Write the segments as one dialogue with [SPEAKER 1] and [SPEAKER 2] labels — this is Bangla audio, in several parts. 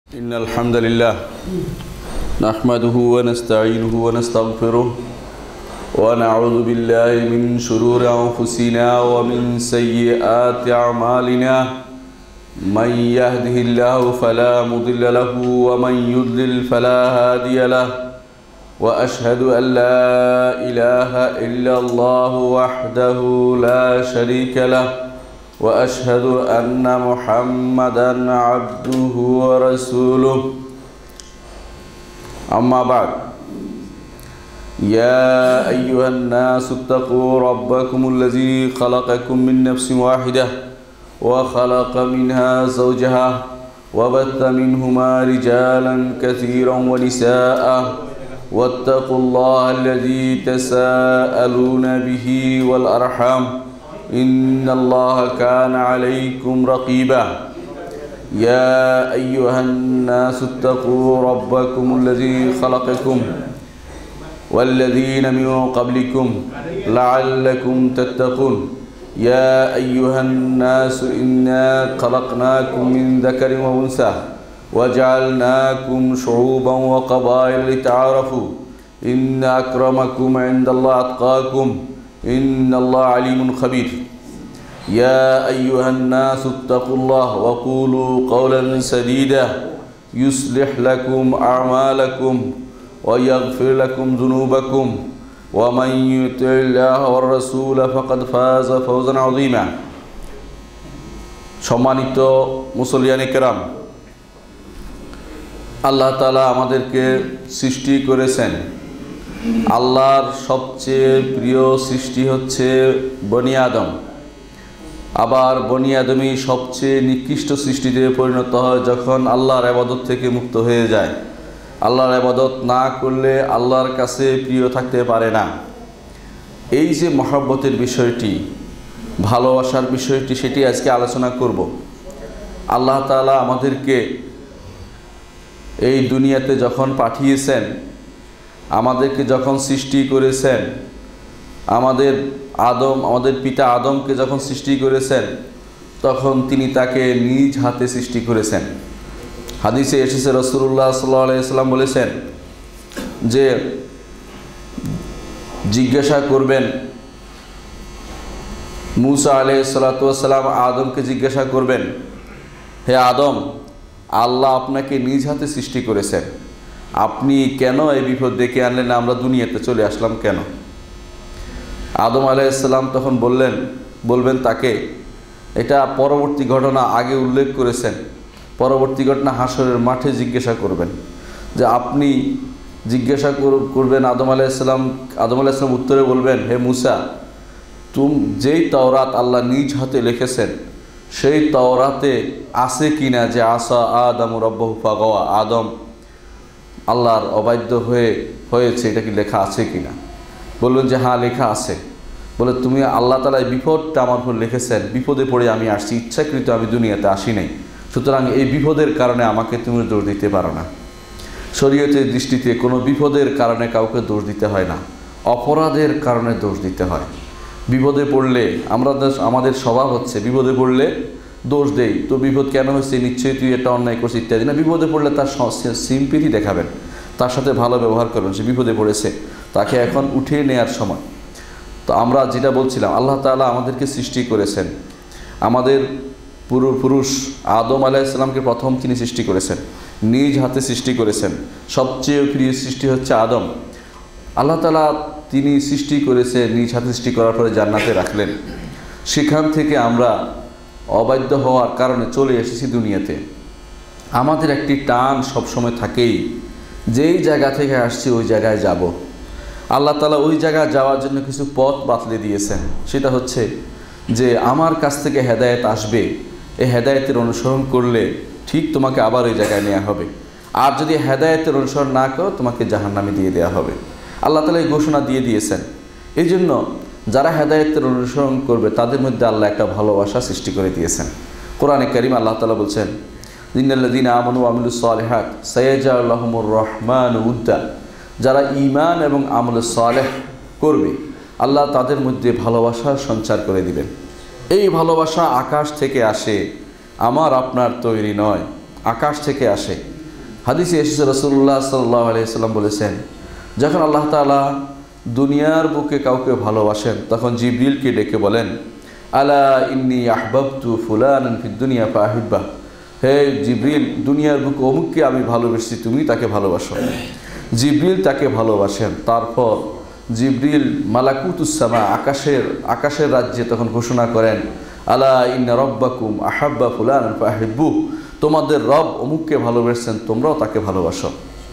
[SPEAKER 1] إن الحمد لله نحمده ونستعينه ونستغفره ونعوذ بالله من شرور أنفسنا ومن سيئات أعمالنا من يهده الله فلا مضل له ومن يضلل فلا هادي له وأشهد أن لا إله إلا الله وحده لا شريك له وأشهد أن محمدًا عبده ورسوله أما بعد يا أيها الناس اتقوا ربكم الذي خلقكم من نفس واحدة وخلق منها زوجها وبث منهما رجالا كثيرا ونساء واتقوا الله الذي تساءلون به والأرحام إن الله كان عليكم رقيبا يا أيها الناس اتقوا ربكم الذي خلقكم والذين من قبلكم لعلكم تتقون يا أيها الناس إنا خلقناكم من ذكر وأنثى وجعلناكم شعوبا وقبائل لتعارفوا إن أكرمكم عند الله أتقاكم إن الله عليم خبير يا أيها الناس اتقوا الله وقولوا قولا سديدا يصلح لكم أعمالكم ويغفر لكم ذنوبكم ومن يطع الله والرسول فقد فاز فوزا عظيما সম্মানিত মুসলিয়ান کرام আল্লাহ তাআলা আমাদেরকে সৃষ্টি করেছেন আল্লাহর সবচেয়ে প্রিয় সৃষ্টি হচ্ছে বনি আদম আবার বনি আদমই সবচেয়ে নিকৃষ্ট সৃষ্টিতে পরিণত হয় যখন আল্লাহর ইবাদত থেকে মুক্ত হয়ে যায় আল্লাহর ইবাদত না করলে আল্লাহর কাছে প্রিয় থাকতে পারে না এই যে মহব্বতের বিষয়টি ভালোবাসার বিষয়টি সেটি আজকে আলোচনা করব আল্লাহ তাআলা আমাদেরকে এই দুনিয়াতে যখন পাঠিয়েছেন আমাদেরকে যখন সৃষ্টি করেছেন আমাদের পিতা আদমকে যখন সৃষ্টি করেছেন তখন তিনি তাকে নিজ হাতে সৃষ্টি করেছেন হাদিসে এসেছে রাসূলুল্লাহ সাল্লাল্লাহু আলাইহি ওয়াসাল্লাম বলেছেন যে জিজ্ঞাসা করবেন মুসা আলাইহিস সালাতু ওয়াস সালাম আদমকে জিজ্ঞাসা করবেন হে আদম আল্লাহ আপনাকে নিজ হাতে সৃষ্টি করেছেন আপনি কেন এই বিপদ ডেকে আনলেন আমরা দুনিয়াতে চলে আসলাম কেন আদম আলাইহিস সালাম তখন বলবেন তাকে এটা পরবর্তী ঘটনা আগে উল্লেখ করেছেন পরবর্তী ঘটনা হাসরের মাঠে জিজ্ঞাসা করবেন যে আপনি জিজ্ঞাসা করবেন আদম আলাইহিস সালাম উত্তরে বলবেন হে মুসা যেই তাওরাত আল্লাহ নিজ হাতে লিখেছেন সেই তাওরাতে আছে কিনা যে আসা আদম রাব্বাহু ফাগাওয়া আদম আল্লাহর অবাধ্য হয়েছে এটা কি লেখা আছে কিনা বললেন যে হ্যাঁ লেখা আছে বলে তুমি আল্লাহ তাআলা এই বিপদটা আমার উপর লিখেছেন বিপদে পড়ে আমি আসছি ইচ্ছাকৃত আমি দুনিয়াতে আসি নাই সুতরাং এই বিপদের কারণে আমাকে তুমি দোষ দিতে পারো না শরীয়তের দৃষ্টিতে কোনো বিপদের কারণে কাউকে দোষ দিতে হয় না অপরাধের কারণে দোষ দিতে হয় বিপদে পড়লে আমাদের স্বভাব হচ্ছে বিপদে পড়লে দোষ দেই তো বিপদ কেন হচ্ছে নিশ্চয়ই তুই এটা অন্যায় করছিস ইত্যাদি না বিপদে পড়লে তার সিম্পিথি দেখাবেন তার সাথে ভালো ব্যবহার করবেন সে বিপদে পড়েছে তাকে এখন উঠিয়ে নেওয়ার সময় তো আমরা যেটা বলছিলাম আল্লাহ তাআলা আমাদেরকে সৃষ্টি করেছেন আমাদের পূর্বপুরুষ আদম আলাইহিস সালামকে প্রথম তিনি সৃষ্টি করেছেন নিজ হাতে সৃষ্টি করেছেন সবচেয়ে প্রিয় সৃষ্টি হচ্ছে আদম আল্লাহ তাআলা তিনি সৃষ্টি করেছে নিজ হাতে সৃষ্টি করার পরে জান্নাতে রাখলেন সেখান থেকে আমরা অবাধ্য হওয়ার কারণে চলে এসেছি দুনিয়াতে আমাদের একটি টান সবসময় থাকেই যেই জায়গা থেকে আসছি ওই জায়গায় যাব আল্লাহ তাআলা ওই জায়গায় যাওয়ার জন্য কিছু পথ বাতলে দিয়েছেন সেটা হচ্ছে যে আমার কাছ থেকে হেদায়েত আসবে এই হেদায়েতের অনুসরণ করলে ঠিক তোমাকে আবার ওই জায়গায় নেওয়া হবে আর যদি হেদায়েতের অনুসরণ না করো তোমাকে জাহান্নামে দিয়ে দেওয়া হবে আল্লাহ তাআলা এই ঘোষণা দিয়ে দিয়েছেন এই জন্য যারা হেদায়েতের অনুসরণ করবে তাদের মধ্যে আল্লাহ একটা ভালোবাসা সৃষ্টি করে দিয়েছেন কোরআনে কারীম আল্লাহ তাআলা বলছেন ইন্নাল্লাযীনা আমানু ওয়া আমিলুস সালিহাত সায়াজআলু লাহুমুর রাহমানু উদ্দা যারা ঈমান এবং আমল সালেহ করবে আল্লাহ তাদের মধ্যে ভালোবাসার সঞ্চার করে দিবেন এই ভালোবাসা আকাশ থেকে আসে, আমার আপনার তৈরি নয়, আকাশ থেকে আসে। হাদিসে এসেছে রাসূলুল্লাহ সাল্লাল্লাহু আলাইহি ওয়াসাল্লাম বলেছেন, যখন আল্লাহ তাআলা দুনিয়ার বুকে কাউকে ভালোবাসেন তখন জিবরিলকে ডেকে বলেন, আলা ইন্নী আহবাবতু ফুলানান ফিদ দুনিয়া ফাহিব্বাহ, হে জিবরিল, দুনিয়ার বুকে অমুককে আমি ভালোবেসেছি, তুমি তাকে ভালোবাসো। জিবরিল তাকে ভালোবাসেন। তারপর জিবরিল মালাকুতুস সামা, আকাশের রাজ্যে তখন ঘোষণা করেন, আলা ইন্না রব্বাকুম আহাব্বা ফুলানান ফাহিব্বুহ, তোমাদের রব অমুককে ভালোবেসেছেন, তোমরাও তাকে ভালোবাসো।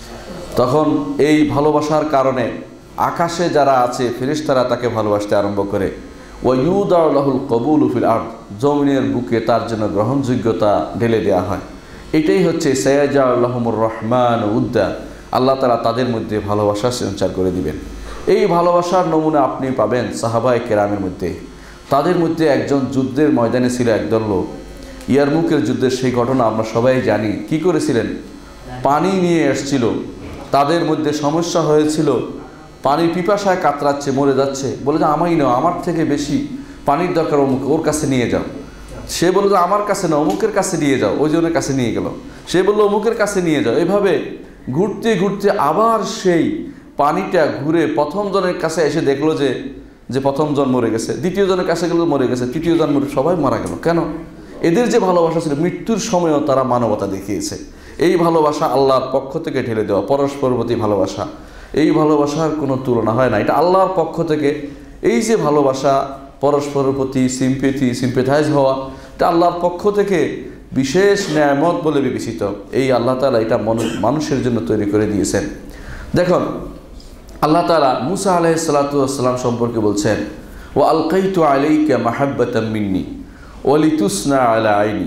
[SPEAKER 1] তখন এই ভালোবাসার কারণে আকাশে যারা আছে ফেরেশতারা তাকে ভালোবাসতে আরম্ভ করে। ওয়ায়ুদাউ লাহুল কবুলু ফিল আরদ, জমিনের বুকে তার জন্য গ্রহণযোগ্যতা ঢেলে দেওয়া হয়। এটাই হচ্ছে সায়াজাউল্লাহুমুর রহমান উদ্দা, আল্লাহ তাআলা তাদের মধ্যে ভালোবাসা সঞ্চার করে দিবেন। এই ভালোবাসার নমুনা আপনি পাবেন সাহাবায়ে কেরামের মধ্যে। তাদের মধ্যে একজন যুদ্ধের ময়দানে ছিল একদল লোক, ইয়ারমুকের যুদ্ধের সেই ঘটনা আমরা সবাই জানি। কি করেছিলেন? পানি নিয়ে এসেছিল, তাদের মধ্যে সমস্যা হয়েছিল, পানির পিপাসায় কাতরাচ্ছে, মরে যাচ্ছে। বলে যে আমারই নাও, আমার থেকে বেশি পানির দরকার অমুক, ওর কাছে নিয়ে যাও। সে বলল যে আমার কাছে না, অমুকের কাছে নিয়ে যাও। ওই জনের কাছে নিয়ে গেল। সে বলল অমুকের কাছে নিয়ে যাও। এভাবে ঘুরতে ঘুরতে আবার সেই পানিটা ঘুরে প্রথম জনের কাছে এসে দেখলো যে প্রথম জন মরে গেছে, দ্বিতীয় জনের কাছে গেল মরে গেছে, তৃতীয় জন মরে, সবাই মারা গেল। কেন? এদের যে ভালোবাসা ছিল, মৃত্যুর সময়ও তারা মানবতা দেখিয়েছে। এই ভালোবাসা আল্লাহর পক্ষ থেকে ঢেলে দেওয়া, পরস্পর প্রতি ভালোবাসা, এই ভালোবাসার কোনো তুলনা হয় না। এটা আল্লাহর পক্ষ থেকে এই যে ভালোবাসা, পরস্পরের প্রতি সিম্পেথাইজ হওয়া, এটা আল্লাহর পক্ষ থেকে বিশেষ নেয়ামত বলে বিবেচিত। এই আল্লাহ তাআলা এটা মানুষের জন্য তৈরি করে দিয়েছেন। দেখুন, আল্লাহ তাআলা মুসা আলাইহিস সালাতু ওয়াস সালাম সম্পর্কে বলছেন, ওয়া আলকাইতু আলাইকা মাহাব্বাতাম মিন্নি ওয়া লিতুসনা আলা আইনি।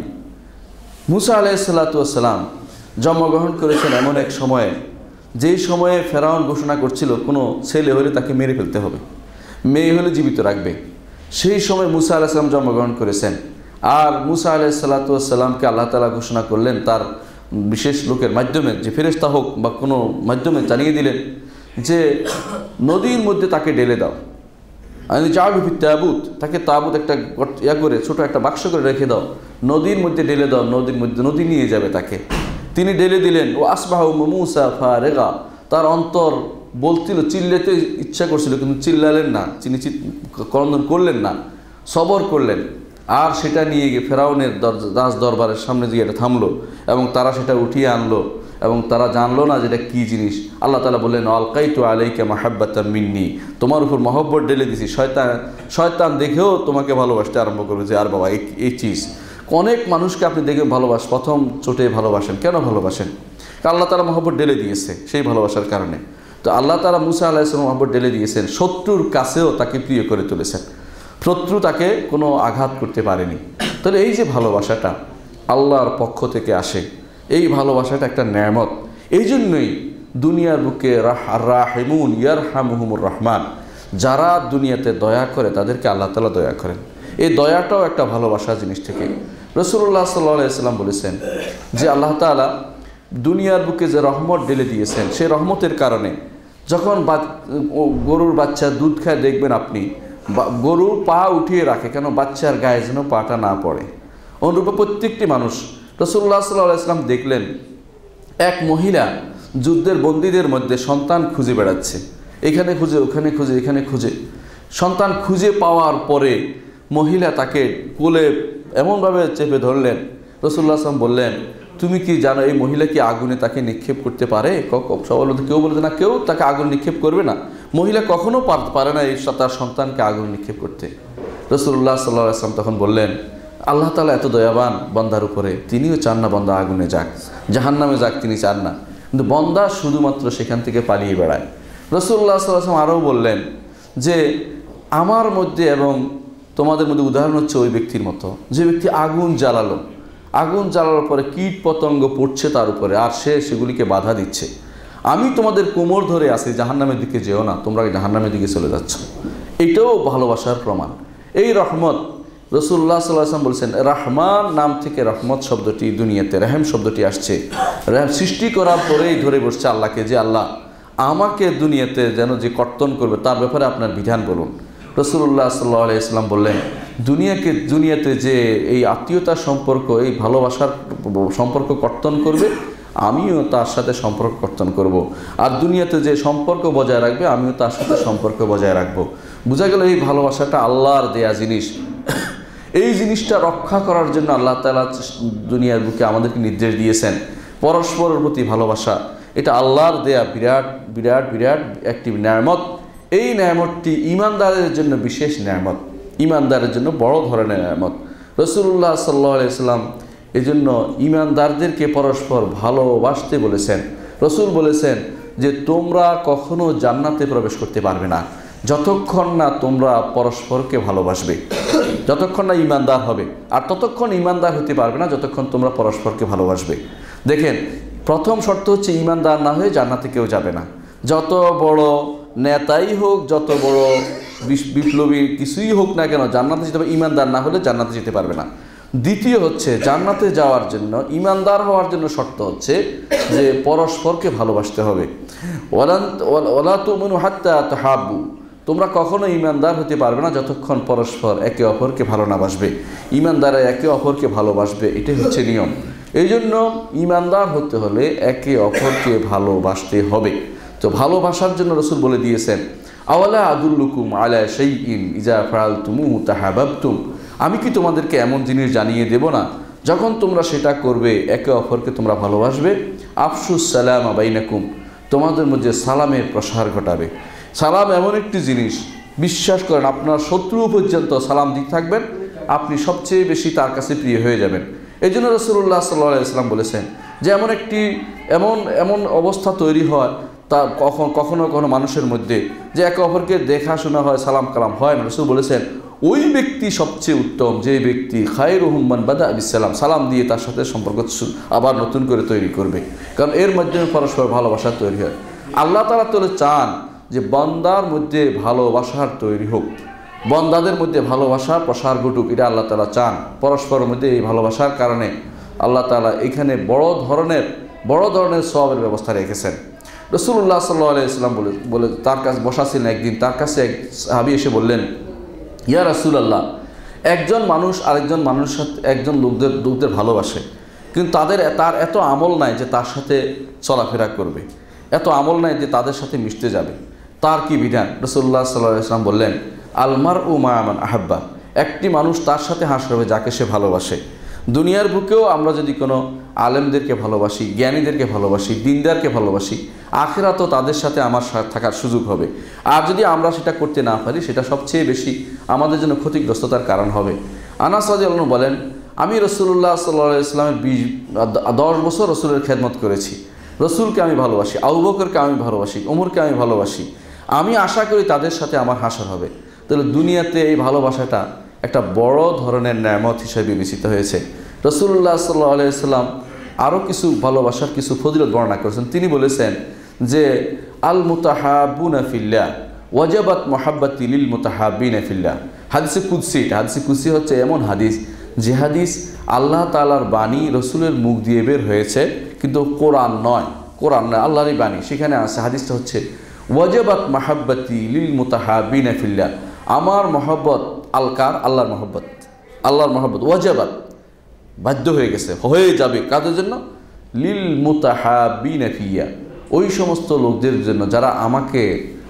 [SPEAKER 1] মুসা আলাইহিস সালাতু ওয়াস সালাম জন্মগ্রহণ করেছেন এমন এক সময়ে, যেই সময়ে ফেরাউন ঘোষণা করছিল কোনো ছেলে হলে তাকে মেরে ফেলতে হবে, মেয়ে হলে জীবিত রাখবে। সেই সময় মুসা আলাইহিস সালাম জন্মগ্রহণ করেছেন। আর মুসা আলাইহিস সালাতু ওয়াস সালামকে আল্লাহ তাআলা ঘোষণা করলেন তার বিশেষ লোকের মাধ্যমে, যে ফেরেশতা হোক বা কোনো মাধ্যমে জানিয়ে দিলেন যে নদীর মধ্যে তাকে ঢেলে দাও। আমি জালু ফিত তাবুত, তাকে তাবুত একটা করে ছোট একটা বাক্স করে রেখে দাও, নদীর মধ্যে ঢেলে দাও, নদীর মধ্যে নদী নিয়ে যাবে তাকে। তিনি ঢেলে দিলেন। ও আসবাহু মুসা ফারেগা, তার অন্তর বলছিল, চিল্লাতে ইচ্ছা করছিল কিন্তু চিল্লালেন না, তিনি ক্রন্দন করলেন না, সবর করলেন। আর সেটা নিয়ে গিয়ে ফেরাউনের রাজ দরবারের সামনে গিয়ে এটা থামলো এবং তারা সেটা উঠিয়ে আনলো এবং তারা জানলো না যেটা কী জিনিস। আল্লাহ তাআলা বললেন, আলকাইতু আলাইকা মাহাব্বাতাম মিন্নি, তোমার উপর মহব্বত ঢেলে দিছি। শয়তান দেখেও তোমাকে ভালোবাসতে আরম্ভ করবে যে আর বাবা এই চিজ। অনেক মানুষকে আপনি দেখে প্রথম চোটে ভালোবাসেন। কেন ভালোবাসেন? আল্লাহ তাআলা মহব্বত ঢেলে দিয়েছে সেই ভালোবাসার কারণে। তো আল্লাহ তাআলা মুসা আলাইহিস সালাম মহব্বত ঢেলে দিয়েছেন, শত্রুর কাছেও তাকে প্রিয় করে তুলেছেন, শত্রু তাকে কোনো আঘাত করতে পারেনি। তাহলে এই যে ভালোবাসাটা আল্লাহর পক্ষ থেকে আসে, এই ভালোবাসাটা একটা নেয়ামত। এই জন্যই দুনিয়ার বুকে রাহিমুন ইয়ারহামুহুমুর রহমান, যারা দুনিয়াতে দয়া করে তাদেরকে আল্লাহ তাআলা দয়া করেন। এই দয়াটাও একটা ভালোবাসা জিনিস থেকে। রাসূলুল্লাহ সাল্লাল্লাহু আলাইহি ওয়াসাল্লাম বলেছেন যে আল্লাহ তাআলা দুনিয়ার বুকে যে রহমত ঢেলে দিয়েছেন, সেই রহমতের কারণে যখন গরুর বাচ্চা দুধ খায় দেখবেন আপনি, গরু পা উঠিয়ে রাখে কেন? বাচ্চার গায়ে যেন পাটা না পড়ে। অনুরূপ প্রত্যেকটি মানুষ, রাসূলুল্লাহ সাল্লাল্লাহু আলাইহি ওয়াসাল্লাম দেখলেন এক মহিলা যুদ্ধের বন্দীদের মধ্যে সন্তান খুঁজে বেড়াচ্ছে, এখানে খুঁজে, ওখানে খুঁজে, এখানে খুঁজে। সন্তান খুঁজে পাওয়ার পরে মহিলা তাকে কোলে এমনভাবে চেপে ধরলেন, রাসূলুল্লাহ সাল্লাল্লাহু আলাইহি ওয়াসাল্লাম বললেন, তুমি কি জানো এই মহিলা কি আগুনে তাকে নিক্ষেপ করতে পারে? সবাই বলতে, কেউ বলতে না, কেউ তাকে আগুন নিক্ষেপ করবে না। মহিলা কখনো পারে না এই তার সন্তানকে আগুন নিক্ষেপ করতে। রাসূলুল্লাহ সাল্লাল্লাহু আলাইহি ওয়াসাল্লাম তখন বললেন, আল্লাহ তাআলা এত দয়াবান বান্দার উপরে, তিনিও চান না বান্দা আগুনে যাক, জাহান্নামে যাক, তিনি চান না, কিন্তু বান্দা শুধুমাত্র সেখান থেকে পালিয়ে বেড়ায়। রাসূলুল্লাহ সাল্লাল্লাহু আলাইহি ওয়াসাল্লাম আরও বললেন যে আমার মধ্যে এবং তোমাদের মধ্যে উদাহরণ হচ্ছে ওই ব্যক্তির মতো, যে ব্যক্তি আগুন জ্বালালো, আগুন জ্বালানোর পরে কীট পতঙ্গ পড়ছে তার উপরে, আর সে সেগুলিকে বাধা দিচ্ছে। আমি তোমাদের কোমর ধরে আছি, জাহান্নামের দিকে যেও না, তোমরা জাহান্নামের দিকে চলে যাচ্ছ। এটাও ভালোবাসার প্রমাণ। এই রহমত রাসূলুল্লাহ সাল্লাল্লাহু আলাইহি ওয়াসাল্লাম বলছেন, রহমান নাম থেকে রহমত শব্দটি দুনিয়াতে, রহিম শব্দটি আসছে। রহিম সৃষ্টি করার পরেই ধরে বসছে আল্লাহকে, যে আল্লাহ আমাকে দুনিয়াতে যেন যে কর্তন করবে তার ব্যাপারে আপনার বিধান বলুন। রাসূলুল্লাহ সাল্লাল্লাহু আলাইহি ওয়াসাল্লাম বললেন, দুনিয়াতে যে এই আত্মীয়তার সম্পর্ক, এই ভালোবাসার সম্পর্ক কর্তন করবে, আমিও তার সাথে সম্পর্ক কর্তন করব। আর দুনিয়াতে যে সম্পর্ক বজায় রাখবে আমিও তার সাথে সম্পর্ক বজায় রাখবো। বোঝা গেল এই ভালোবাসাটা আল্লাহর দেয়া জিনিস। এই জিনিসটা রক্ষা করার জন্য আল্লাহ তাআলা দুনিয়ার বুকে আমাদেরকে নির্দেশ দিয়েছেন পরস্পরের প্রতি ভালোবাসা। এটা আল্লাহর দেয়া বিরাট বিরাট বিরাট একটি নেয়ামত। এই নেয়ামতটি ঈমানদারের জন্য বিশেষ নেয়ামত, ঈমানদারের জন্য বড় ধরনের নেয়ামত। রাসূলুল্লাহ সাল্লাল্লাহু আলাইহি ওয়াসাল্লাম এই জন্য ঈমানদারদেরকে পরস্পর ভালোবাসতে বলেছেন। রাসূল বলেছেন যে তোমরা কখনো জান্নাতে প্রবেশ করতে পারবে না যতক্ষণ না তোমরা পরস্পরকে ভালোবাসবে, যতক্ষণ না ঈমানদার হবে। আর ততক্ষণ ঈমানদার হতে পারবে না যতক্ষণ তোমরা পরস্পরকে ভালোবাসবে। দেখেন, প্রথম শর্ত হচ্ছে ঈমানদার না হয়ে জান্নাতে কেউ যাবে না। যত বড় নেতাই হোক, যত বড় বিপ্লবী কিছুই হোক না কেন, জান্নাতে যেতে হবে। ঈমানদার না হলে জান্নাতে যেতে পারবে না। দ্বিতীয় হচ্ছে জান্নাতে যাওয়ার জন্য, ঈমানদার হওয়ার জন্য শর্ত হচ্ছে যে পরস্পরকে ভালোবাসতে হবে। ওয়ালা তুমিনু হাত্তা তাহাব্বু, তোমরা কখনো ঈমানদার হতে পারবে না যতক্ষণ পরস্পর একে অপরকে ভালো না বাসবে। ঈমানদারে একে অপরকে ভালোবাসবে, এটাই হচ্ছে নিয়ম। এই জন্য ঈমানদার হতে হলে একে অপরকে ভালোবাসতে হবে। তো ভালোবাসার জন্য রাসূল বলে দিয়েছেন, আওয়ালা আদুল্লুকুম আলা শাইইন ইজা ফাআলতুমুহু তাহাব্বাবতুম, আমি কি তোমাদেরকে এমন জিনিস জানিয়ে দেব না যখন তোমরা সেটা করবে একে অপরকে তোমরা ভালোবাসবে। আফশুস সালাম বাইনাকুম, তোমাদের মধ্যে সালামের প্রসার ঘটাবে। সালাম এমন একটি জিনিস, বিশ্বাস করেন আপনার শত্রু পর্যন্ত সালাম দিতে থাকবেন, আপনি সবচেয়ে বেশি তার কাছে প্রিয় হয়ে যাবেন। এই জন্য রাসূলুল্লাহ সাল্লাল্লাহু আলাইহি ওয়াসাল্লাম বলেছেন যে এমন অবস্থা তৈরি হয় তা কখনো কখনো মানুষের মধ্যে যে একে অপরকে দেখাশোনা হয়, সালাম কালাম হয় না। রাসূল বলেছেন ওই ব্যক্তি সবচেয়ে উত্তম যে ব্যক্তি খায়রুহুম মান বাদা বিসসালাম, সালাম দিয়ে তার সাথে সম্পর্ক আবার নতুন করে তৈরি করবে, কারণ এর মাধ্যমে পরস্পর ভালোবাসা তৈরি হয়। আল্লাহ তাআলা তো চান যে বান্দার মধ্যে ভালোবাসার তৈরি হোক, বান্দাদের মধ্যে ভালোবাসার প্রসার ঘটুক, এটা আল্লাহ তাআলা চান। পরস্পরের মধ্যে এই ভালোবাসার কারণে আল্লাহ তাআলা এখানে বড় ধরনের সওয়াবের ব্যবস্থা রেখেছেন। রাসূলুল্লাহ সাল্লাল্লাহু আলাইহি ওয়াসাল্লাম বলে তার কাছে বসা ছিলেন একদিন, তার কাছে এক সাহাবী এসে বললেন, ইয়া রাসূলুল্লাহ, একজন মানুষ আরেকজন মানুষের সাথে একজন লোকদের ভালোবাসে, কিন্তু তার এত আমল নাই যে তার সাথে চলাফেরা করবে, এত আমল নাই যে তাদের সাথে মিশতে যাবে, তার কি বিধান? রাসূলুল্লাহ সাল্লাল্লাহু আলাইহি ওয়াসাল্লাম বললেন, আল মারউ মা'a মান আহাব্বা, একটি মানুষ তার সাথে হাসর হবে যাকে সে ভালোবাসে। দুনিয়ার বুকেও আমরা যদি কোনো আলেমদেরকে ভালোবাসি, জ্ঞানীদেরকে ভালোবাসি, দিনদারকে ভালোবাসি, আখিরাতেও তাদের সাথে আমার থাকার সুযোগ হবে। আর যদি আমরা সেটা করতে না পারি, সেটা সবচেয়ে বেশি আমাদের জন্য ক্ষতিগ্রস্ততার কারণ হবে। আনাস রাদিয়াল্লাহু আনহু বলেন, আমি রাসূলুল্লাহ সাল্লাল্লাহু আলাইহি ওয়াসাল্লামের 10 বছর রাসূলের খেদমত করেছি। রাসূলকে আমি ভালোবাসি, আবু বকরকে আমি ভালোবাসি, ওমরকে আমি ভালোবাসি। আমি আশা করি তাদের সাথে আমার হাসর হবে। তাহলে দুনিয়াতে এই ভালোবাসাটা একটা বড় ধরনের নেয়ামত হিসেবে বিবেচিত হয়েছে। রাসূলুল্লাহ সাল্লাল্লাহু আলাইহি ওয়াসাল্লাম আরও কিছু ভালোবাসার কিছু ফজিলত বর্ণনা করেছেন। তিনি বলেছেন যে আল মুতাহাব্বুনা ফিল্লাহ ওয়াজাবাত মুহাব্বাতি লিল মুতাহাব্বিনা ফিল্লাহ। হাদিসে কুদসি, হাদিসে কুদসি হচ্ছে এমন হাদিস যে হাদিস আল্লাহ তাআলার বাণী রাসূলের মুখ দিয়ে বের হয়েছে, কিন্তু কোরআন নয়, আল্লাহরই বাণী। সেখানে আছে, হাদিসটা হচ্ছে ওয়াজাবাত মুহাব্বাতি লিল মুতাহাব্বিনা ফিল্লাহ, আমার মহব্বত আল্লাহর মহব্বত ওয়াজাবাত বাধ্য হয়ে গেছে, হয়ে যাবে কাদের জন্য? লিল মুতাহাব্বিনা ফিয়া, ওই সমস্ত লোকদের জন্য যারা আমাকে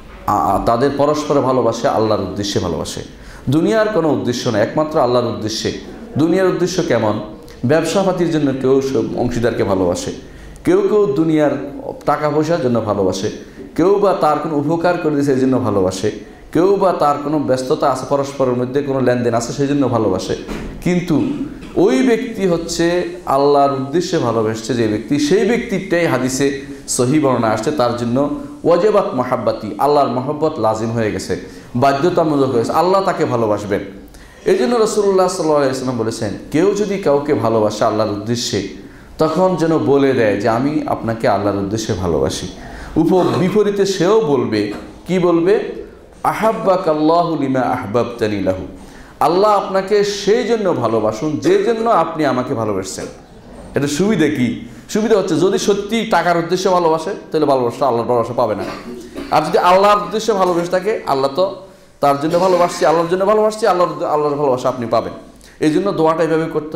[SPEAKER 1] তাদের পরস্পরে ভালোবাসে, আল্লাহর উদ্দেশ্যে ভালোবাসে। দুনিয়ার কোনো উদ্দেশ্য নয়, একমাত্র আল্লাহর উদ্দেশ্যে। দুনিয়ার উদ্দেশ্য কেমন? ব্যবসাপাতির জন্য কেউ অংশীদারকে ভালোবাসে, কেউ দুনিয়ার টাকা পয়সার জন্য ভালোবাসে, কেউ বা তার কোনো উপকার করে দিয়েছে এই জন্য ভালোবাসে, কেউ বা তার কোনো ব্যস্ততা আছে, পরস্পরের মধ্যে কোনো লেনদেন আছে সেই জন্য ভালোবাসে। কিন্তু ওই ব্যক্তি হচ্ছে আল্লাহর উদ্দেশ্যে ভালোবাসছে যে ব্যক্তি, সেই ব্যক্তিটাই হাদিসে সহিহ বর্ণনা আসছে, তার জন্য ওয়াজিবাত মুহাব্বাতি, আল্লাহর মহব্বত লাজিম হয়ে গেছে, বাধ্যতামূলক হয়েছে, আল্লাহ তাকে ভালোবাসবেন। এই জন্য রাসূলুল্লাহ সাল্লাল্লাহু আলাইহি ওয়াসাল্লাম বলেছেন, কেউ যদি কাউকে ভালোবাসে আল্লাহর উদ্দেশ্যে, তখন যেন বলে দেয় যে আমি আপনাকে আল্লাহর উদ্দেশ্যে ভালোবাসি। বিপরীতে সেও বলবে, কি বলবে? আহাব্বাকাল্লাহু লিমা আহবাবতানি লাহু, আল্লাহ আপনাকে সেই জন্য ভালোবাসুন যে জন্য আপনি আমাকে ভালোবাসছেন। এটা সুবিধা কি? সুবিধা হচ্ছে যদি সত্যি টাকার উদ্দেশ্যে ভালোবাসে তাহলে ভালোবাসা আল্লাহর ভালোবাসা পাবে না। আর যদি আল্লাহর উদ্দেশ্যে ভালোবাসে থাকে, আল্লাহ তো তার জন্য ভালোবাসছি, আল্লাহর জন্য ভালোবাসছি, আল্লাহর ভালোবাসা আপনি পাবেন। এই জন্য দোয়াটা এইভাবে করতে হয়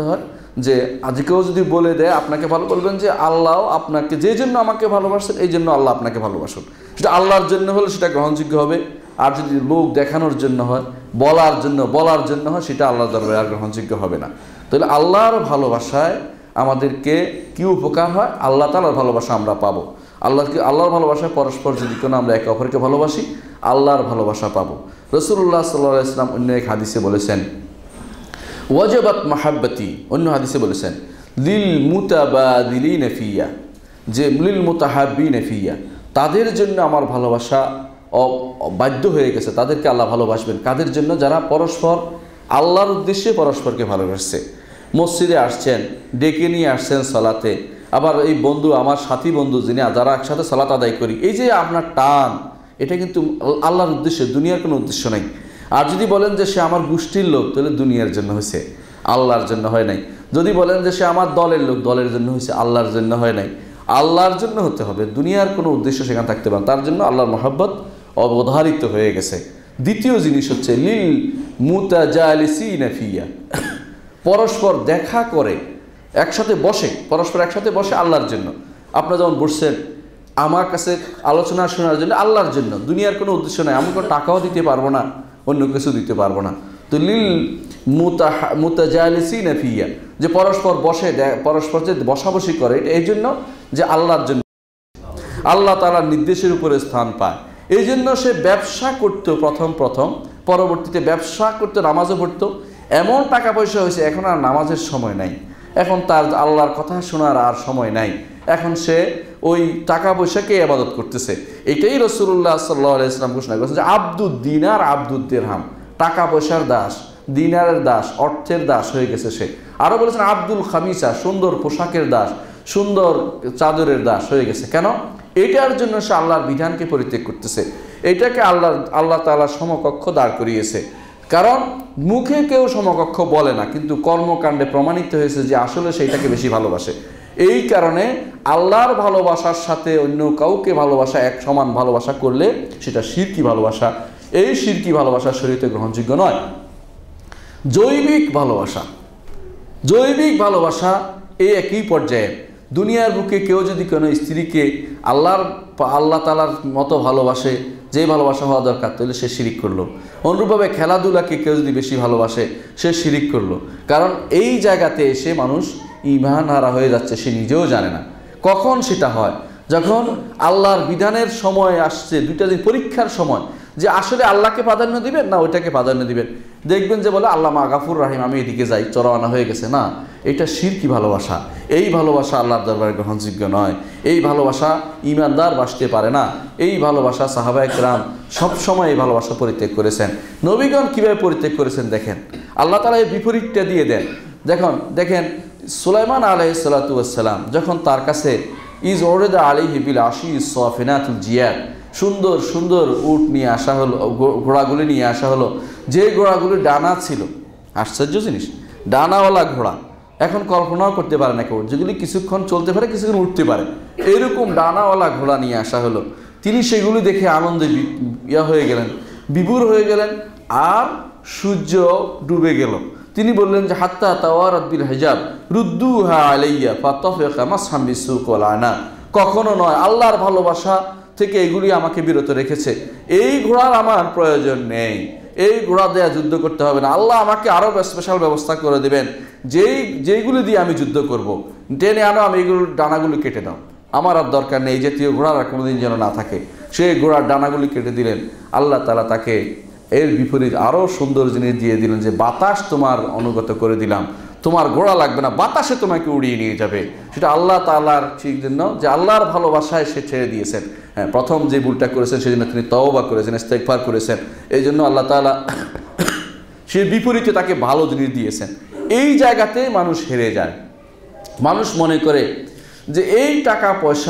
[SPEAKER 1] যে আজকেও যদি বলে দেয় আপনাকে ভালো, বলবেন যে আল্লাহ আপনাকে যে জন্য আমাকে ভালোবাসেন এই জন্য আল্লাহ আপনাকে ভালোবাসুন। সেটা আল্লাহর জন্য হলে সেটা গ্রহণযোগ্য হবে, আর যদি লোক দেখানোর জন্য হয়, বলার জন্য হয়, সেটা আল্লাহর দরবারে আর গ্রহণযোগ্য হবে না। তাহলে আল্লাহর ভালোবাসায় আমাদেরকে কি উপকার হয়? আল্লাহ তাআলার ভালোবাসা আমরা পাবো। আল্লাহর ভালোবাসায় পরস্পর যদি কোনো আমরা একে অপরকে ভালোবাসি, আল্লাহর ভালোবাসা পাবো। রাসূলুল্লাহ সাল্লাল্লাহু আলাইহি ওয়াসাল্লাম অন্য এক হাদিসে বলেছেন ওয়াজাবাত মাহাব্বতি, অন্য হাদিসে বলেছেন লিল মুতাবাদিলিনা ফিয়া, যে লিল মুতাহাব্বিনা ফিয়া, তাদের জন্য আমার ভালোবাসা বাধ্য হয়ে গেছে, তাদেরকে আল্লাহ ভালোবাসবেন। কাদের জন্য? যারা পরস্পর আল্লাহর উদ্দেশ্যে পরস্পরকে ভালোবাসছে। মসজিদে আসছেন, ডেকে নিয়ে আসছেন সালাতে, আবার এই বন্ধু, আমার সাথী বন্ধু যারা একসাথে সালাত আদায় করি, এই যে আপনার টান, এটা কিন্তু আল্লাহর উদ্দেশ্যে, দুনিয়ার কোনো উদ্দেশ্য নেই। আর যদি বলেন যে সে আমার গোষ্ঠীর লোক, তাহলে দুনিয়ার জন্য হয়েছে, আল্লাহর জন্য হয় নাই। যদি বলেন যে সে আমার দলের লোক, দলের জন্য হয়েছে, আল্লাহর জন্য হয় নাই। আল্লাহর জন্য হতে হবে, দুনিয়ার কোনো উদ্দেশ্য সেখানে থাকতে পারে, তার জন্য আল্লাহর মহব্বত অবধারিত হয়ে গেছে। দ্বিতীয় জিনিস হচ্ছে লিল মুতাজালিসিনা ফিয়া, পরস্পর দেখা করে একসাথে বসে, পরস্পর একসাথে বসে আল্লাহর জন্য। আপনারা যেমন বসছেন আমার কাছে আলোচনা শোনার জন্য, আল্লাহর জন্য, দুনিয়ার কোনো উদ্দেশ্য নেই। আমি কোনো টাকাও দিতে পারবো না, অন্য কিছু দিতে পারবো না। তো লিল মুতাজালিসিনা ফিয়া, যে পরস্পর বসে, পরস্পর যে বসাবসি করে, এটা এই জন্য যে আল্লাহর জন্য, আল্লাহ তাআলার নির্দেশের উপরে স্থান পায়। এই জন্য সে ব্যবসা করতো প্রথম, পরবর্তীতে ব্যবসা করতো, নামাজও পড়তো। এমন টাকা পয়সা হয়েছে এখন আর নামাজের সময় নাই, এখন তার আল্লাহর কথা শোনার আর সময় নাই, এখন সে ওই টাকা পয়সাকে ইবাদত করতেছে। এটাই রাসূলুল্লাহ সাল্লাল্লাহু আলাইহি ওয়াসাল্লাম ঘোষণা করেছেন যে আব্দুদ দিনার আব্দুদ দিরহাম, টাকা পয়সার দাস, দিনারের দাস, অর্থের দাস হয়ে গেছে সে। আরও বলেছেন আব্দুল খামিসা, সুন্দর পোশাকের দাস, সুন্দর চাদরের দাস হয়ে গেছে। কেন? এটার জন্য সে আল্লাহর বিধানকে পরিত্যাগ করতেছে, এটাকে আল্লাহ তাআলা সমকক্ষ দাঁড় করিয়েছে। কারণ মুখে কেউ সমকক্ষ বলে না, কিন্তু কর্মকাণ্ডে প্রমাণিত হয়েছে যে আসলে সেইটাকে বেশি ভালোবাসে। এই কারণে আল্লাহর ভালোবাসার সাথে অন্য কাউকে ভালোবাসা, এক সমান ভালোবাসা করলে সেটা শিরকি ভালোবাসা। এই শিরকি ভালোবাসা শরীয়তে গ্রহণযোগ্য নয়। জৈবিক ভালোবাসা এই একই পর্যায়ে। দুনিয়ার বুকে কেউ যদি কোনো স্ত্রীকে আল্লাহ তাআলার মতো ভালোবাসে, যে ভালোবাসা হওয়া দরকার, তাহলে সে শিরিক করলো। অনুরূপভাবে খেলাধুলাকে কেউ যদি বেশি ভালোবাসে, সে শিরিক করলো। কারণ এই জায়গাতে এসে মানুষ ঈমান হারা হয়ে যাচ্ছে, সে নিজেও জানে না। কখন সেটা হয়? যখন আল্লাহর বিধানের সময় আসছে, দুইটা দিন পরীক্ষার সময়, যে আসলে আল্লাহকে প্রাধান্য দিবেন না ওইটাকে প্রাধান্য দিবেন। দেখবেন যে বলে আল্লাহ মা গাফুর রাহিম, আমি এদিকে যাই, চরওয়ানা হয়ে গেছে। না, এটা শিরকি ভালোবাসা। এই ভালোবাসা আল্লাহর দরবারে গ্রহণযোগ্য নয়। এই ভালোবাসা ঈমানদার বাসতে পারে না। এই ভালোবাসা সাহাবায়ে কেরাম সবসময় এই ভালোবাসা পরিত্যাগ করেছেন। নবীগণ কীভাবে পরিত্যাগ করেছেন দেখেন, আল্লাহ তাআলা এই বিপরীতটা দিয়ে দেন। দেখেন সুলাইমান আলাইহিস সালাতু ওয়াস সালাম যখন তার কাছে ইজ ওরেদা আলাইহি বিল আশি সাফিনাতুল জিয়াদ, সুন্দর সুন্দর উট নিয়ে আসা হলো, ঘোড়াগুলি নিয়ে আসা হলো, যে ঘোড়াগুলির ডানা ছিল, আশ্চর্য জিনিস, ডানাওয়ালা ঘোড়া। এখন কল্পনাও করতে পারে না কেউ, যেগুলি কিছুক্ষণ চলতে পারে, কিছুক্ষণ উঠতে পারে, এরকম ডানাওয়ালা ঘোড়া নিয়ে আসা হলো। তিনি সেগুলি দেখে আনন্দে হয়ে গেলেন, বিভোর হয়ে গেলেন। আর সূর্য ডুবে গেল। তিনি বললেন যে হাত্তা তাওয়ারাত বিল হিজাব রুদ্দুহা আলাইয়া ফাতাফিকা মাসহাম বিসুক ওয়াল আনা, কখনো নয়, আল্লাহর ভালোবাসা থেকে এগুলি আমাকে বিরত রেখেছে। এই ঘোড়ার আমার প্রয়োজন নেই, এই ঘোড়া দেয়া যুদ্ধ করতে হবে না। আল্লাহ আমাকে আরও স্পেশাল ব্যবস্থা করে দেবেন, যেইগুলি দিয়ে আমি যুদ্ধ করব। টেনে আনো, আমি এইগুলোর ডানাগুলি কেটে দাও, আমার আর দরকার নেই। এই জাতীয় ঘোড়ার আর কোনোদিন যেন না থাকে। সেই ঘোড়ার ডানাগুলি কেটে দিলেন। আল্লাহ তাআলা তাকে এর বিপরীত আরও সুন্দর জিনিস দিয়ে দিলেন, যে বাতাস তোমার অনুগত করে দিলাম, তোমার ঘোড়া লাগবে না, বাতাসে তোমাকে উড়িয়ে নিয়ে যাবে। সেটা আল্লাহ তাআলার ঠিক জন্য, যে আল্লাহর ভালোবাসায় সে ছেড়ে দিয়েছেন। হ্যাঁ, প্রথম যে ভুলটা করেছেন সেজন্য তিনি তওবা করেছেন, ইস্তেগফার করেছেন। এই জন্য আল্লাহ তাআলা সে বিপরীতে তাকে ভালো জিনিস দিয়েছেন। এই জায়গাতে মানুষ হেরে যায়। মানুষ মনে করে যে এই টাকা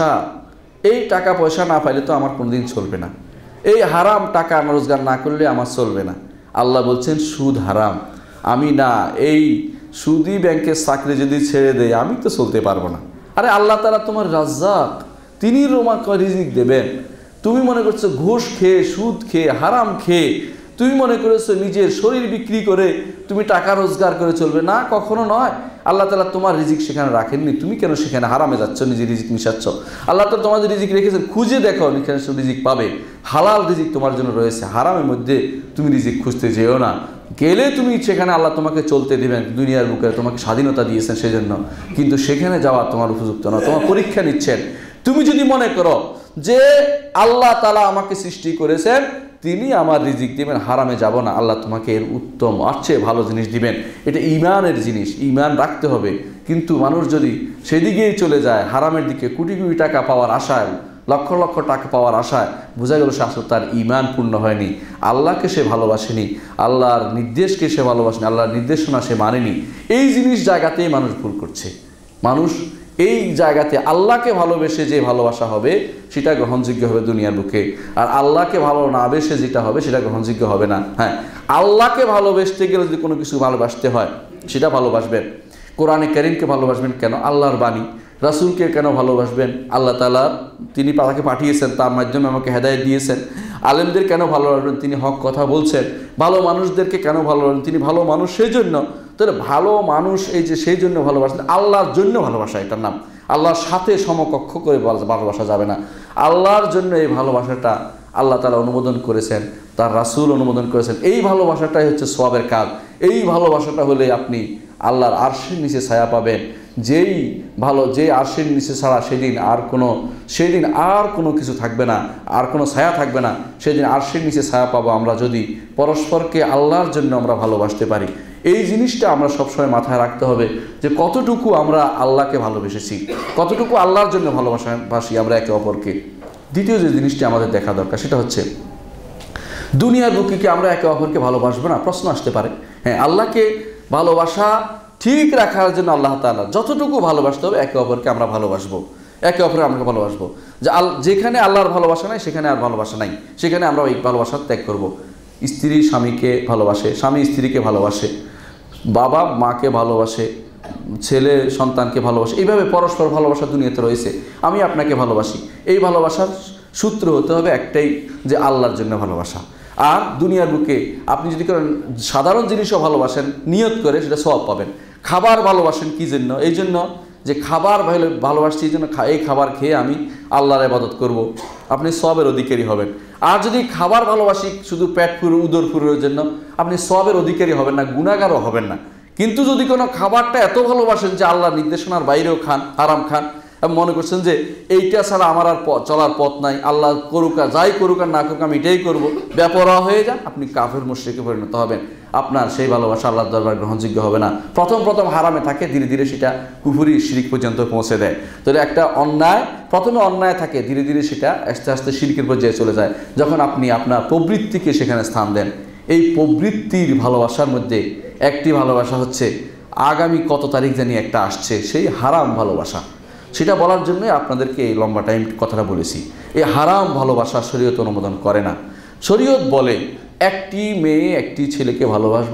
[SPEAKER 1] পয়সা না পাইলে তো আমার কোনোদিন চলবে না, এই হারাম টাকা রোজগার না করলে আমার চলবে না। আল্লাহ বলছেন সুদ হারাম, আমি না, এই সুদি ব্যাংকের চাকরি যদি ছেড়ে দেয় আমি তো চলতে পারবো না। আরে আল্লাহ তাআলা তোমার রাজ্জাক, তিনি তোমাকে রিজিক দেবেন। তুমি মনে করছো ঘুষ খেয়ে, সুদ খেয়ে, হারাম খেয়ে তুমি মনে করেছো নিজের শরীর বিক্রি করে তুমি টাকা রোজগার করে চলবে না, কখনো নয়। আল্লাহ তাআলা তোমার রিজিক সেখানে রাখেননি, তুমি কেন সেখানে হারামে যাচ্ছ, নিজের রিজিক মিশাচ্ছ? আল্লাহ তাআলা তোমাদের রিজিক রেখেছেন, খুঁজে দেখো এখানে সব রিজিক পাবে, হালাল রিজিক তোমার জন্য রয়েছে। হারামের মধ্যে তুমি রিজিক খুঁজতে যেও না, গেলে তুমি সেখানে আল্লাহ তোমাকে চলতে দেবেন, দুনিয়ার বুকে তোমাকে স্বাধীনতা দিয়েছেন সেজন্য, কিন্তু সেখানে যাওয়া তোমার উপযুক্ত না, তোমার পরীক্ষা নিচ্ছেন। তুমি যদি মনে করো যে আল্লাহ তাআলা আমাকে সৃষ্টি করেছেন, তিনি আমার রিজিক দিবেন, হারামে যাব না, আল্লাহ তোমাকে এর উত্তম আর চেয়ে ভালো জিনিস দিবেন, এটা ঈমানের জিনিস, ঈমান রাখতে হবে। কিন্তু মানুষ যদি সেদিকেই চলে যায়, হারামের দিকে, কোটি কোটি টাকা পাওয়ার আশায়, লক্ষ লক্ষ টাকা পাওয়ার আশায়, বোঝা গেল সে আসলে তার ঈমান পূর্ণ হয়নি, আল্লাহকে সে ভালোবাসেনি, আল্লাহর নির্দেশকে সে ভালোবাসেনি, আল্লাহর নির্দেশনা সে মানেনি। এই জিনিস জায়গাতেই মানুষ ভুল করছে। মানুষ এই জায়গাতে আল্লাহকে ভালোবেসে যে ভালোবাসা হবে সেটা গ্রহণযোগ্য হবে দুনিয়ার বুকে, আর আল্লাহকে ভালো না বেসে যেটা হবে সেটা গ্রহণযোগ্য হবে না। হ্যাঁ, আল্লাহকে ভালোবাসতে গেলে যদি কোনো কিছু ভালোবাসতে হয় সেটা ভালোবাসবেন। কোরআনে কারীমকে ভালোবাসবেন কেন? আল্লাহর বাণী। রাসূলকে কেন ভালোবাসবেন? আল্লাহ তাআলা তিনি তাকে পাঠিয়েছেন, তার মাধ্যমে আমাকে হেদায়েত দিয়েছেন। আলেমদের কেন ভালোবাসবেন? তিনি হক কথা বলছেন। ভালো মানুষদেরকে কেন ভালোবাসবেন? তিনি ভালো মানুষ সেই জন্য। তাহলে ভালো মানুষ এই যে সেই জন্য ভালোবাসেন, আল্লাহর জন্য ভালোবাসা, এটার নাম। আল্লাহর সাথে সমকক্ষ করে ভালোবাসা যাবে না। আল্লাহর জন্য এই ভালোবাসাটা আল্লাহ তাআলা অনুমোদন করেছেন, তার রাসূল অনুমোদন করেছেন। এই ভালোবাসাটাই হচ্ছে সওয়াবের কাজ। এই ভালোবাসাটা হলে আপনি আল্লাহর আরশের নিচে ছায়া পাবেন। যে আরশের নিচে ছাড়া সেদিন আর কোনো কিছু থাকবে না, আর কোনো ছায়া থাকবে না। সেদিন আরশের নিচে ছায়া পাবো আমরা যদি পরস্পরকে আল্লাহর জন্য আমরা ভালোবাসতে পারি। এই জিনিসটা আমরা সবসময় মাথায় রাখতে হবে যে কতটুকু আমরা আল্লাহকে ভালোবেসেছি, কতটুকু আল্লাহর জন্য ভালোবাসি আমরা একে অপরকে। দ্বিতীয় যে জিনিসটি আমাদের দেখা দরকার সেটা হচ্ছে দুনিয়ার বুকে কি আমরা একে অপরকে ভালোবাসবো না? প্রশ্ন আসতে পারে। হ্যাঁ, আল্লাহকে ভালোবাসা ঠিক রাখার জন্য আল্লাহ তাআলা যতটুকু ভালোবাসতে হবে একে অপরকে আমরা ভালোবাসবো, একে অপরকে আমরা ভালোবাসবো। যেখানে আল্লাহর ভালোবাসা নাই সেখানে আর ভালোবাসা নাই, সেখানে আমরা এই ভালোবাসা ত্যাগ করব। স্ত্রী স্বামীকে ভালোবাসে, স্বামী স্ত্রীকে ভালোবাসে, বাবা মাকে ভালোবাসে, ছেলে সন্তানকে ভালোবাসে। এইভাবে পরস্পর ভালোবাসা দুনিয়াতে রয়েছে। আমি আপনাকে ভালোবাসি, এই ভালোবাসার সূত্র হতে হবে একটাই, যে আল্লাহর জন্য ভালোবাসা। আর দুনিয়ার বুকে আপনি যদি করেন সাধারণ জিনিসও ভালোবাসেন নিয়ত করে, সেটা সওয়াব পাবেন। খাবার ভালোবাসেন কি জন্য? এই জন্য যে খাবার ভালোবাসছি, এই জন্য এই খাবার খেয়ে আমি আল্লাহর ইবাদত করব, আপনি সওয়াবের অধিকারী হবেন। আর যদি খাবার ভালোবাসি শুধু পেট পুরো উদর পুরোর জন্য, আপনি সওয়াবের অধিকারী হবেন না, গুনাহগারও হবেন না। কিন্তু যদি কোনো খাবারটা এত ভালোবাসেন যে আল্লাহর নির্দেশনার বাইরেও খান, হারাম খান, এবং মনে করছেন যে এইটা ছাড়া আমার আর চলার পথ নাই, আল্লাহ করুক আর যাই করুক আর না করুক আমি এটাই করবো, বেপরোয়া হয়ে যান, আপনি কাফের মুশরিকে পরিণত হবেন। আপনার সেই ভালোবাসা আল্লাহর দরবার গ্রহণযোগ্য হবে না। প্রথম হারামে থাকে, ধীরে ধীরে সেটা কুফরি শিরক পর্যন্ত পৌঁছে দেয়। তাহলে একটা অন্যায় প্রথমে অন্যায় থাকে, ধীরে ধীরে সেটা আস্তে আস্তে শিরকের পর্যায়ে চলে যায়। যখন আপনি আপনার প্রবৃত্তিকে সেখানে স্থান দেন, এই প্রবৃত্তির ভালোবাসার মধ্যে একটি ভালোবাসা হচ্ছে আগামী কত তারিখ জানি একটা আসছে, সেই হারাম ভালোবাসা। সেটা বলার জন্যই আপনাদেরকে এই লম্বা টাইম কথাটা বলেছি। এই হারাম ভালোবাসা শরীয়ত অনুমোদন করে না। শরীয়ত বলে একটি মেয়ে একটি ছেলেকে ভালোবাসবে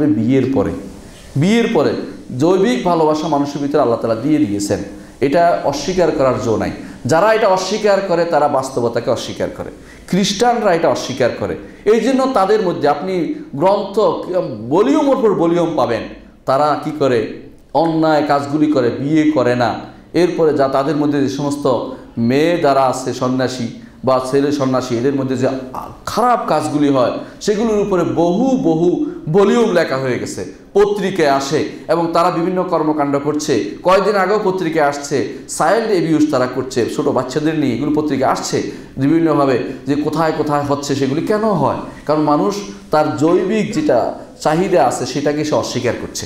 [SPEAKER 1] বিয়ের পরে। জৈবিক ভালোবাসা মানুষের ভিতরে আল্লাহ তাআলা দিয়ে দিয়েছেন, এটা অস্বীকার করার জো নাই। যারা এটা অস্বীকার করে তারা বাস্তবতাকে অস্বীকার করে। খ্রিস্টানরা এটা অস্বীকার করে। এই জন্য তাদের মধ্যে আপনি গ্রন্থ ভলিউমের পর ভলিউম পাবেন। তারা কি করে? অন্যায় কাজগুলি করে, বিয়ে করে না। এরপরে যা তাদের মধ্যে যে সমস্ত মেয়ে যারা আছে সন্ন্যাসী বা ছেলে সন্ন্যাসী, এদের মধ্যে যে খারাপ কাজগুলি হয় সেগুলোর উপরে বহু ভলিউম লেখা হয়ে গেছে, পত্রিকায় আসে এবং তারা বিভিন্ন কর্মকাণ্ড করছে। কয়েকদিন আগেও পত্রিকায় আসছে চাইল্ড অ্যাবিউজ তারা করছে, ছোট বাচ্চাদের নিয়ে, এগুলো পত্রিকায় আসছে বিভিন্নভাবে, যে কোথায় কোথায় হচ্ছে, সেগুলি কেন হয়? কারণ মানুষ তার জৈবিক যেটা চাহিদা আছে সেটাকে সে অস্বীকার করছে।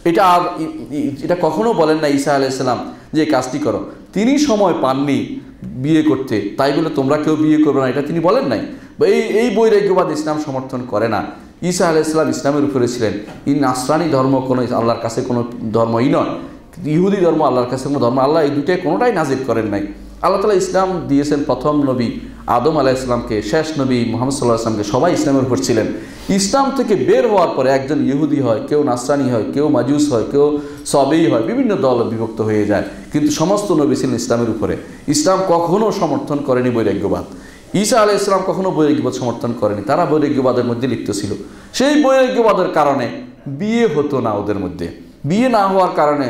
[SPEAKER 1] এটা কখনো বলেন না ঈসা আলাইহিস সালাম যে কাজটি করো, তিনি সময় পাননি বিয়ে করতে, তাই বলে তোমরা কেউ বিয়ে করবে না, এটা তিনি বলেন নাই। এই বৈরাগ্যবাদ ইসলাম সমর্থন করে না। ঈসা আলাইহিস সালাম ইসলামের উপরে ছিলেন। এই নাসরানি ধর্ম কোনো আল্লাহর কাছে কোনো ধর্মই নয়, ইহুদি ধর্ম আল্লাহর কাছে কোনো ধর্ম, আল্লাহ এই দুটাই কোনোটাই নাজিল করেন নাই। আল্লাহ তাআলা ইসলাম দিয়েছেন প্রথম নবী আদম আলাইহিস সালামকে, শেষ নবী মুহাম্মদ সাল্লাল্লাহু আলাইহি ওয়াসাল্লামকে, সবাই ইসলামের উপর ছিলেন। ইসলাম থেকে বের হওয়ার পরে একজন ইহুদি হয়, কেউ নাসরানি হয়, কেউ মাজুস হয়, কেউ সবেই হয়, বিভিন্ন দল বিভক্ত হয়ে যায়, কিন্তু সমস্ত নবী ছিলেন ইসলামের উপরে। ইসলাম কখনো সমর্থন করেনি বৈরাগ্যবাদ। ঈসা আলাইহিস সালাম কখনো বৈরাগ্যবাদ সমর্থন করেনি, তারা বৈরাগ্যবাদের মধ্যে লিপ্ত ছিল। সেই বৈরাগ্যবাদের কারণে বিয়ে হতো না ওদের মধ্যে। বিয়ে না হওয়ার কারণে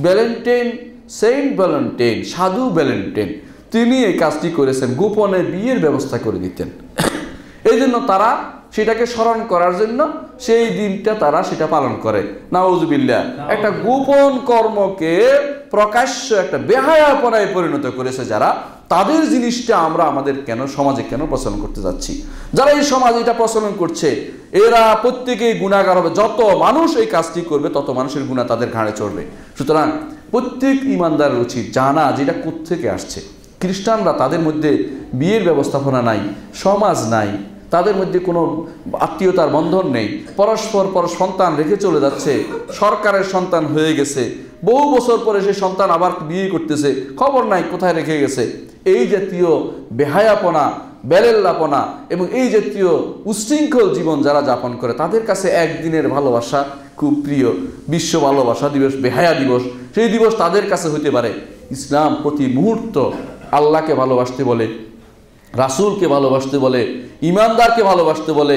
[SPEAKER 1] সেন্ট ভ্যালেন্টাইন, সাধু ভ্যালেন্টাইন, তিনি এই কাজটি করেছেন, গোপনে বিয়ের ব্যবস্থা করে দিতেন। এই জন্য তারা সেটাকে স্মরণ করার জন্য সেই দিনটা তারা সেটা পালন করে। নাউজুবিল্লাহ, একটা গোপন কর্মকে প্রকাশ্য একটা বেহায়াপনায় পরিণত করেছে যারা, তাদের জিনিসটা আমরা আমাদের সমাজে কেন প্রচলন করতে যাচ্ছি? যারা এই সমাজ এটা প্রচলন করছে এরা প্রত্যেকেই গুনাহগার হবে। যত মানুষ এই কাজটি করবে তত মানুষের গুনাহ তাদের ঘাড়ে চড়বে। সুতরাং প্রত্যেক ইমানদারের উচিত জানা যেটা কোত্থেকে আসছে। খ্রিস্টানরা, তাদের মধ্যে বিয়ের ব্যবস্থাপনা নাই, সমাজ নাই, তাদের মধ্যে কোনো আত্মীয়তার বন্ধন নেই, পরস্পর সন্তান রেখে চলে যাচ্ছে, সরকারের সন্তান হয়ে গেছে, বহু বছর পরে সে সন্তান আবার বিয়ে করতেছে, খবর নাই কোথায় রেখে গেছে। এই জাতীয় বেহায়াপনা, বেলেল্লাপনা এবং এই জাতীয় উশৃঙ্খল জীবন যারা যাপন করে, তাদের কাছে একদিনের ভালোবাসা খুব প্রিয়। বিশ্ব ভালোবাসা দিবস, বেহায়া দিবস, সেই দিবস তাদের কাছে হতে পারে। ইসলাম প্রতি মুহূর্ত আল্লাহকে ভালোবাসতে বলে, রাসূলকে ভালোবাসতে বলে, ইমানদারকে ভালোবাসতে বলে,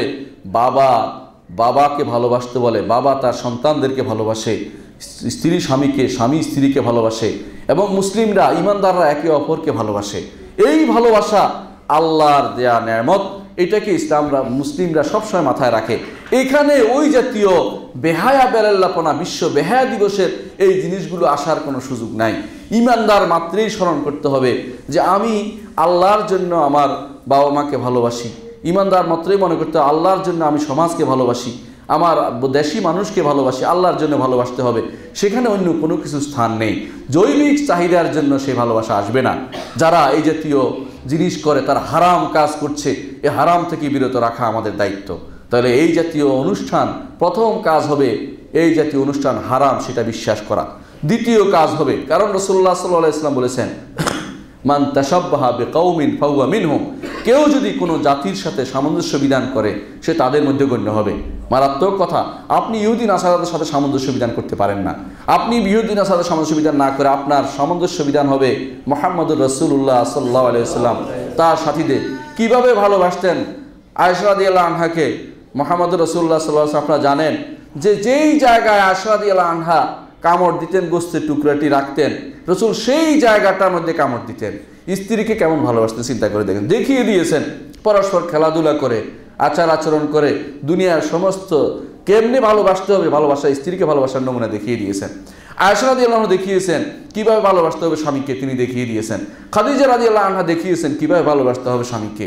[SPEAKER 1] বাবাকে ভালোবাসতে বলে, বাবা তার সন্তানদেরকে ভালোবাসে, স্ত্রী স্বামীকে, স্বামী স্ত্রীকে ভালোবাসে এবং মুসলিমরা, ইমানদাররা একে অপরকে ভালোবাসে। এই ভালোবাসা আল্লাহর দেয়া নেয়ামত, এটাকে মুসলিমরা সবসময় মাথায় রাখে। এখানে ওই জাতীয় বেহায়া বেলাল্লাপনা, বিশ্ব বেহায়া দিবসের এই জিনিসগুলো আসার কোনো সুযোগ নাই। ইমানদার মাত্রেই স্মরণ করতে হবে যে আমি আল্লাহর জন্য আমার বাবা মাকে ভালোবাসি। ইমানদার মাত্রই মনে করতে হবে আল্লাহর জন্য আমি সমাজকে ভালোবাসি, আমার দেশি মানুষকে ভালোবাসি, আল্লাহর জন্য ভালোবাসতে হবে। সেখানে অন্য কোনো কিছু স্থান নেই। জৈবিক চাহিদার জন্য সেই ভালোবাসা আসবে না। যারা এই জাতীয় জিনিস করে তারা হারাম কাজ করছে, এই হারাম থেকে বিরত রাখা আমাদের দায়িত্ব। তাহলে এই জাতীয় অনুষ্ঠান, প্রথম কাজ হবে এই জাতীয় অনুষ্ঠান হারাম সেটা বিশ্বাস করা। দ্বিতীয় কাজ হবে, কারণ রাসূলুল্লাহ সাল্লাল্লাহু আলাইহি ওয়াসাল্লাম বলেছেন, মান তাশাব্বাহা বিকাউমিন ফাহুয়া মিনহুম, কেউ যদি কোনো জাতির সাথে সামঞ্জস্য বিধান করে সে তাদের মধ্যে গণ্য হবে। মারাত্মক কথা। আপনি ইহুদি নাসারাদের সাথে সামঞ্জস্য বিধান করতে পারেন না। আপনি ইহুদি নাসারাদের সামঞ্জস্য বিধান না করে আপনার সামঞ্জস্য বিধান হবে মুহাম্মদুর রাসূলুল্লাহ সাল্লাল্লাহু আলাইহি ওয়াসাল্লাম তার সাথীদের কিভাবে ভালোবাসতেন। আয়েশা রাদিয়াল্লাহু আনহাকে মুহাম্মদুর রাসূলুল্লাহ সাল্লাল্লাহু আলাইহি ওয়াসাল্লাম, আপনারা জানেন যে যেই জায়গায় আয়েশা রাদিয়াল্লাহু আনহা কামড় দিতেন, গোস্তের টুকরাটি রাখতেন, রাসূল সেই জায়গাটার মধ্যে কামড় দিতেন। স্ত্রীকে কেমন ভালোবাসতেন চিন্তা করে দেখেন। দেখিয়ে দিয়েছেন পরস্পর খেলাধুলা করে, আচার আচরণ করে, দুনিয়ার সমস্ত কেমনে ভালোবাসতে হবে, ভালোবাসা, স্ত্রীকে ভালোবাসার নমুনা দেখিয়ে দিয়েছেন। আয়েশা রাদিয়াল্লাহু আনহা দেখিয়েছেন কিভাবে ভালোবাসতে হবে স্বামীকে, তিনি দেখিয়ে দিয়েছেন। খাদিজা রাদিয়াল্লাহু আনহা দেখিয়েছেন কিভাবে ভালোবাসতে হবে স্বামীকে,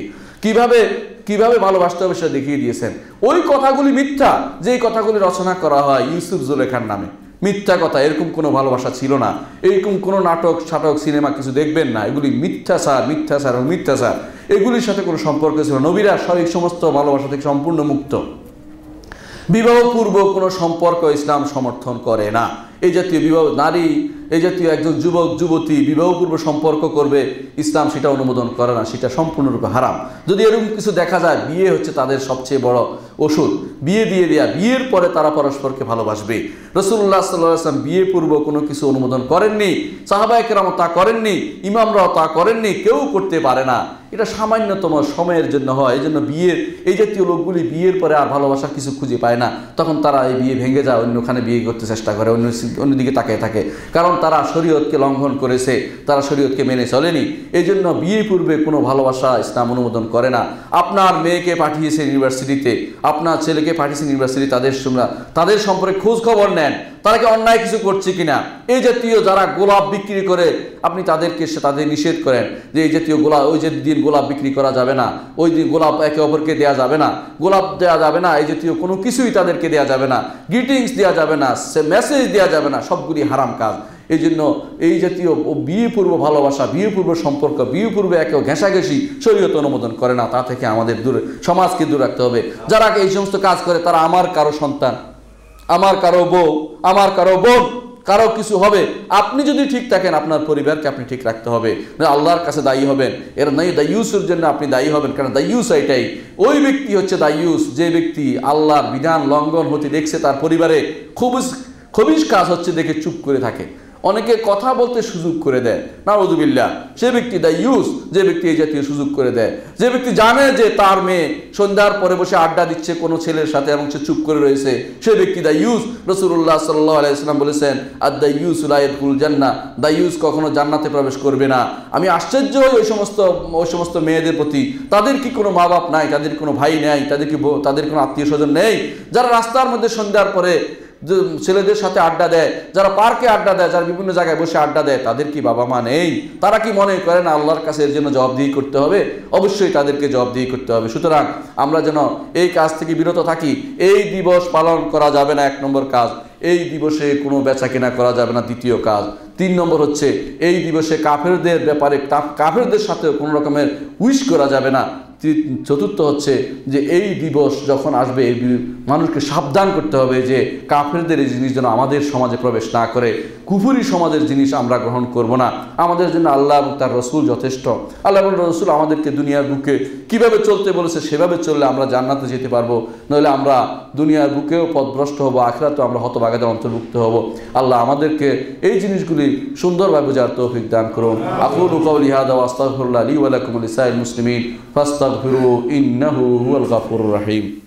[SPEAKER 1] কিভাবে ভালোবাসতে হবে সেটা দেখিয়ে দিয়েছেন। ওই কথাগুলি মিথ্যা, যেই কথাগুলি রচনা করা হয় ইউসুফ জুলেখার নামে, মিথ্যা কথা। এরকম কোনো ভালোবাসা ছিল না। এরকম কোনো নাটক সাটক সিনেমা কিছু দেখবেন না। এগুলি মিথ্যাচার এবং মিথ্যাচার, এগুলির সাথে কোনো সম্পর্ক ছিল। নবীরা এই সমস্ত ভালোবাসা থেকে সম্পূর্ণ মুক্ত। বিবাহপূর্ব কোনো সম্পর্ক ইসলাম সমর্থন করে না। এই জাতীয় নারী, এই জাতীয় একজন যুবক যুবতী বিবাহপূর্ব সম্পর্ক করবে, ইসলাম সেটা অনুমোদন করে না, সেটা সম্পূর্ণরূপে হারাম। যদি এরকম কিছু দেখা যায়, বিয়ে হচ্ছে তাদের সবচেয়ে বড় ওষুধ। বিয়ে দিয়ে দেয়া, বিয়ের পরে তারা পরস্পরকে ভালোবাসবে। রাসূলুল্লাহ সাল্লাল্লাহু আলাইহি ওয়াসাল্লাম বিয়ে পূর্ব কোনো কিছু অনুমোদন করেননি, সাহাবায়ে কেরাম তা করেননি, ইমামরাও তা করেননি, কেউ করতে পারে না। এটা সামান্যতম সময়ের জন্য হয়। এই জন্য এই জাতীয় লোকগুলি বিয়ের পরে আর ভালোবাসা কিছু খুঁজে পায় না। তখন তারা এই বিয়ে ভেঙে যায়, অন্যখানে বিয়ে করতে চেষ্টা করে, অন্যদিকে তাকিয়ে থাকে, কারণ তারা শরীয়তকে লঙ্ঘন করেছে, তারা শরীয়তকে মেনে চলেনি। এই জন্য বিয়ে পূর্বে কোনো ভালোবাসা ইসলাম অনুমোদন করে না। আপনার মেয়েকে পাঠিয়েছে ইউনিভার্সিটিতে, আপনার ছেলেকে পাঠিয়েছেন ইউনিভার্সিটি, তাদের সম্পর্কে খোঁজ খবর নেন, তারা কি অন্যায় কিছু করছে কিনা। এই জাতীয় যারা গোলাপ বিক্রি করে আপনি তাদের নিষেধ করেন যে এই জাতীয় ওই যে দিন গোলাপ বিক্রি করা যাবে না, ওই দিন গোলাপ একে অপরকে দেওয়া যাবে না, গোলাপ দেওয়া যাবে না, এই জাতীয় কোনো কিছুই তাদেরকে দেওয়া যাবে না, গ্রিটিংস দেওয়া যাবে না, মেসেজ দেওয়া যাবে না, সবগুলি হারাম কাজ। এই জন্য এই জাতীয় বিয়ে পূর্ব ভালোবাসা, বিয়ে পূর্ব সম্পর্ক, বিয়ে পূর্বে একে ঘেঁষাঘেঁষি শরীয়ত অনুমোদন করে না। তা থেকে আমাদের সমাজকে দূর রাখতে হবে। যারা এই সমস্ত কাজ করে তারা আমার কারো সন্তান, আমার কারো বউ, আমার কারো বোন, কারো কিছু হবে। আপনি যদি ঠিক থাকেন আপনার পরিবারকে আপনি ঠিক রাখতে হবে, আল্লাহর কাছে দায়ী হবেন। এর নাই দায়ুসের জন্য আপনি দায়ী হবেন, কারণ দায়ুস এটাই, ওই ব্যক্তি হচ্ছে দায়ুস যে ব্যক্তি আল্লাহর বিধান লঙ্ঘন হতে দেখছে, তার পরিবারে খবিশ কাজ হচ্ছে দেখে চুপ করে থাকে। অনেকে কথা বলতে সুযোগ করে দেয়, নাউযুবিল্লাহ। সে ব্যক্তি দাইয়ুস, যে ব্যক্তি এই জাতীয় সুযোগ করে দেয়। যে ব্যক্তি জানে যে তার মেয়ে সন্ধ্যার পরে বসে আড্ডা দিচ্ছে কোনো ছেলের সাথে এবং সে চুপ করে রয়েছে, সে ব্যক্তি দাইয়ুস। রাসূলুল্লাহ সাল্লাল্লাহু আলাইহি ওয়াসাল্লাম বলেছেন, আদ-দাইয়ুসু লা ইয়াদখুলুল জান্নাহ, দাইয়ুস কখনো জান্নাতে প্রবেশ করবে না। আমি আশ্চর্য হই ওই সমস্ত মেয়েদের প্রতি, তাদের কি কোনো মা বাপ নাই, তাদের কোনো ভাই নেই, তাদের কোনো আত্মীয় স্বজন নেই, যারা রাস্তার মধ্যে সন্ধ্যার পরে ছেলেদের সাথে আড্ডা দেয়, যারা পার্কে আড্ডা দেয়, যারা বিভিন্ন জায়গায় বসে আড্ডা দেয়, তাদের কি বাবা মা নেই? তারা কি মনে করে না আল্লাহর কাছে এর জন্য জবাবদিহি করতে হবে? অবশ্যই তাদেরকে জবাবদিহি করতে হবে। সুতরাং আমরা যেন এই কাজ থেকে বিরত থাকি। এই দিবস পালন করা যাবে না, 1 নম্বর কাজ। এই দিবসে কোনো বেচা কেনা করা যাবে না, 2য় কাজ। 3 নম্বর হচ্ছে এই দিবসে কাফেরদের ব্যাপারে কাফেরদের সাথে কোনো রকমের উইশ করা যাবে না। 4র্থ হচ্ছে যে এই দিবস যখন আসবে এই মানুষকে সাবধান করতে হবে যে কাফেরদের এই জিনিস যেন আমাদের সমাজে প্রবেশ না করে। কুফরি সমাজের জিনিস আমরা গ্রহণ করব না। আমাদের জন্য আল্লাহ এবং তার রসুল যথেষ্ট। আল্লাহ এবং রসুল আমাদেরকে দুনিয়ার বুকে কিভাবে চলতে বলেছে সেভাবে চললে আমরা জান্নাতে যেতে পারবো, নইলে আমরা দুনিয়ার বুকেও পথভ্রষ্ট হবো, আখিরাতেও আমরা হতভাগাদের অন্তর্ভুক্ত হব। আল্লাহ আমাদেরকে এই জিনিসগুলি সুন্দরভাবে বোঝার তৌফিক দান করুন। আকুলু কাওলি হাযা ওয়া আস্তাগফিরুল্লাহ লি ওয়া লাকুম ওয়া লিসাইরিল মুসলিমিন ফাস্তাগফিরু ইন্নাহু হুয়াল গাফুরুর রহিম।